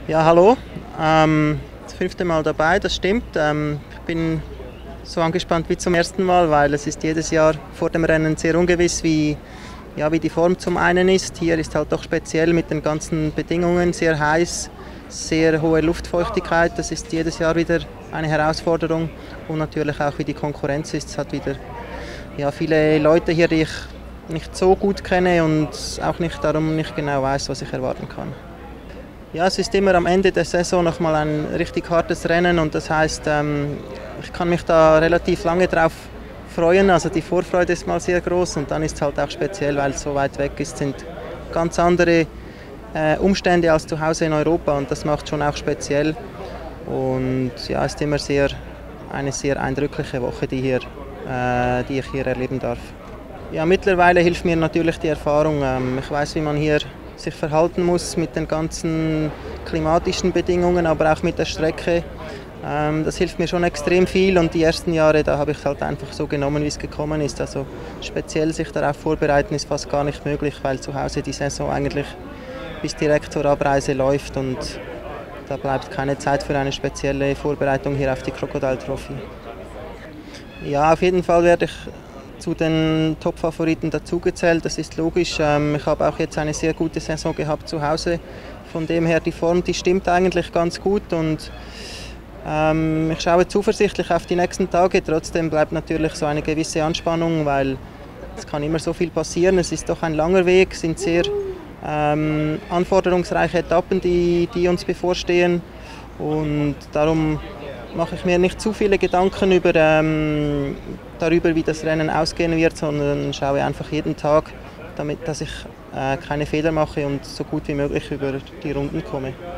Ja, hallo. Das fünfte Mal dabei, das stimmt. Ich bin so angespannt wie zum ersten Mal, weil es ist jedes Jahr vor dem Rennen sehr ungewiss, wie die Form zum einen ist. Hier ist halt doch speziell mit den ganzen Bedingungen, sehr heiß, sehr hohe Luftfeuchtigkeit. Das ist jedes Jahr wieder eine Herausforderung. Und natürlich auch, wie die Konkurrenz ist. Es hat wieder viele Leute hier, die ich nicht so gut kenne und auch darum nicht genau weiß, was ich erwarten kann. Ja, es ist immer am Ende der Saison nochmal ein richtig hartes Rennen und das heißt, ich kann mich da relativ lange drauf freuen. Also die Vorfreude ist mal sehr groß und dann ist es halt auch speziell, weil es so weit weg ist, sind ganz andere Umstände als zu Hause in Europa und das macht schon auch speziell. Und ja, es ist immer eine sehr eindrückliche Woche, die ich hier erleben darf. Ja, mittlerweile hilft mir natürlich die Erfahrung. Ich weiß, wie man hier sich verhalten muss mit den ganzen klimatischen Bedingungen, aber auch mit der Strecke. Das hilft mir schon extrem viel und die ersten Jahre, da habe ich es halt einfach so genommen, wie es gekommen ist. Also speziell sich darauf vorbereiten ist fast gar nicht möglich, weil zu Hause die Saison eigentlich bis direkt zur Abreise läuft und da bleibt keine Zeit für eine spezielle Vorbereitung hier auf die Crocodile Trophy. Ja, auf jeden Fall werde ich zu den Top-Favoriten dazugezählt, das ist logisch. Ich habe auch jetzt eine sehr gute Saison gehabt zu Hause. Von dem her, die Form, die stimmt eigentlich ganz gut und ich schaue zuversichtlich auf die nächsten Tage. Trotzdem bleibt natürlich so eine gewisse Anspannung, weil es kann immer so viel passieren. Es ist doch ein langer Weg, es sind sehr anforderungsreiche Etappen, die uns bevorstehen und darum mache ich mir nicht zu viele Gedanken darüber, wie das Rennen ausgehen wird, sondern schaue einfach jeden Tag, dass ich keine Fehler mache und so gut wie möglich über die Runden komme.